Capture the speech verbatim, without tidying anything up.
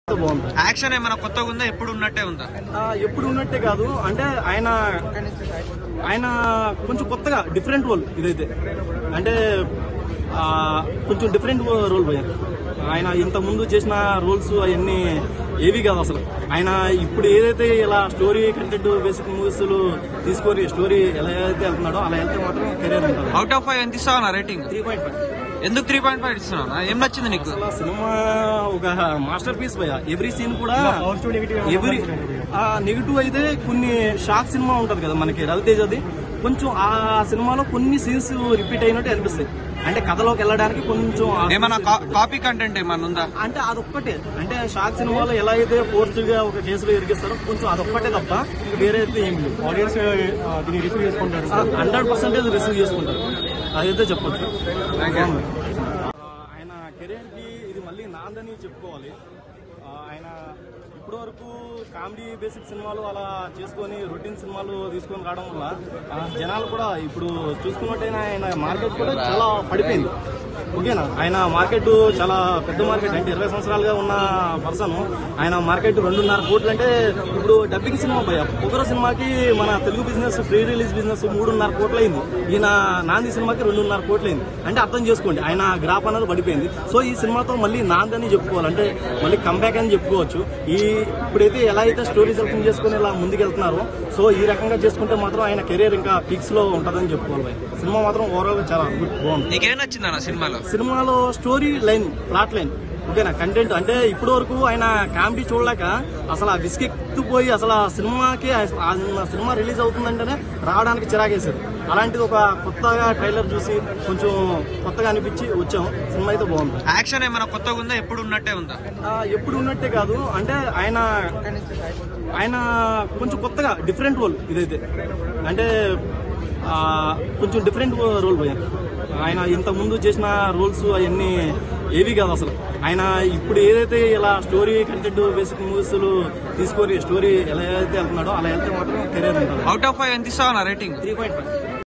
Action ఏమైనా కొత్తగా ఉందా ఎప్పుడు ఉన్నట్టే ఉందా? ఎప్పుడు ఉన్నట్టే కాదు, అంటే ఆయన ఆయన కొంచెం కొత్తగా డిఫరెంట్ రోల్ ఇదైతే, అంటే కొంచెం డిఫరెంట్ రోల్ పోయారు. ఆయన ఇంత ముందు చేసిన రోల్స్ అవన్నీ ఏవి కాదు అసలు. ఆయన ఇప్పుడు ఏదైతే ఇలా స్టోరీ కంటెంట్ బేసిక్ మూవీస్ తీసుకొని స్టోరీ ఎలా అయితే వెళ్తున్నాడో అలా వెళ్తే మాత్రం కెరీర్ ఉంటుంది. అవుట్ ఆఫ్ ఫైవ్ ఎంత ఇస్తావా రేటింగ్? Three point five. ఎందుకు త్రీ పాయింట్ ఫైవ్ ఇస్తున్నావు? ఏం నచ్చింది నీకు? సినిమా ఒక మాస్టర్ పీస్ భయ. ఎవ్రీ సీన్ కూడా ఎవ్రీ నెగిటివ్ అయితే కొన్ని షాక్ సినిమా ఉంటది కదా మనకి రవితేజ్, అది కొంచెం ఆ సినిమాలో కొన్ని సీన్స్ రిపీట్ అయినట్టు అనిపిస్తాయి. అంటే కథలోకి వెళ్ళడానికి కొంచెం ఏమన్నా కాపీ కంటెంట్ ఏమన్నా ఉందా అంటే అదొక్కటే. అంటే షాక్ సినిమాలో ఎలా అయితే ఫోర్స్ గా ఒక కేసులో ఇరిగిస్తారో కొంచెం అదొక్కటే తప్ప వేరే అయితే ఏం లేదు. ఆడియన్స్ దీన్ని రిసీవ్ చేసుకుంటారు, హండ్రెడ్ పర్సెంటేజ్ రిసీవ్ చేసుకుంటారు, అదైతే చెప్పొచ్చు. ఆయన కెరీర్ కి ఇది మళ్ళీ నాందని చెప్పుకోవాలి. ఆయన ఇప్పటి వరకు కామెడీ బేసిక్ సినిమాలు అలా చేసుకొని రొటీన్ సినిమాలు తీసుకొని రావడం వల్ల జనాలు కూడా ఇప్పుడు చూసుకున్నట్టయినా ఆయన మార్కెట్ కూడా చాలా పడిపోయింది. ఓకేనా, ఆయన మార్కెట్ చాలా పెద్ద మార్కెట్. అంటే ఇరవై సంవత్సరాలుగా ఉన్న పర్సన్ ఆయన మార్కెట్ రెండున్నర కోట్లు. అంటే ఇప్పుడు డబ్బింగ్ సినిమా పోయా ఒకరో సినిమాకి మన Telugu business pre release business మూడున్నర కోట్లు అయింది. ఈయన నాంది సినిమాకి రెండున్నర కోట్లు అయింది. అంటే అర్థం చేసుకోండి ఆయన గ్రాఫ్ అనేది పడిపోయింది. సో ఈ సినిమాతో మళ్ళీ నాంది అని చెప్పుకోవాలి, అంటే మళ్ళీ కంబ్యాక్ అని చెప్పుకోవచ్చు. ఈ ఇప్పుడైతే ఎలా అయితే స్టోరీ సెలెక్షన్ చేసుకుని ఇలా ముందుకెళ్తున్నారో, సో ఈ రకంగా చేసుకుంటే మాత్రం ఆయన కెరీర్ ఇంకా పీక్స్ లో ఉంటుందని చెప్పుకోవాలి. సినిమా మాత్రం ఓవరాల్ గా చాలా గుడ్, బాగుంది. నీకేం నచ్చింది అన్న సినిమాలో? సినిమాలో స్టోరీ లైన్, ప్లాట్ లైన్, ఓకేనా, కంటెంట్. అంటే ఇప్పటి వరకు ఆయన కామెడీ చూడలేక అసలు ఆ విసిగెత్తిపోయి అసలు ఆ సినిమాకి సినిమా రిలీజ్ అవుతుందంటేనే రావడానికి చిరాకేశారు. అలాంటిది ఒక కొత్తగా ట్రైలర్ చూసి కొంచెం కొత్తగా అనిపించి వచ్చాం. సినిమా అయితే బాగుంది. యాక్షన్ ఏమైనా కొత్తగా ఉందా ఎప్పుడు ఉన్నట్టే ఉందా? ఎప్పుడు ఉన్నట్టే కాదు, అంటే ఆయన ఆయన కొంచెం కొత్తగా డిఫరెంట్ రోల్ ఇదైతే, అంటే కొంచెం డిఫరెంట్ రోల్ పోయారు. ఆయన ఇంత ముందు చేసిన రోల్స్ అవన్నీ ఏవి కాదు అసలు. ఆయన ఇప్పుడు ఏదైతే ఇలా స్టోరీ కంటెంట్ బేసిక్ మూవీస్ తీసుకొని స్టోరీ ఎలా అయితే వెళ్తున్నాడో అలా వెళ్తే మాత్రం కెరీర్ ఉంటుంది. అవుట్ ఆఫ్ ఫైవ్ ఎంత ఇస్తావా రేటింగ్? Three point five.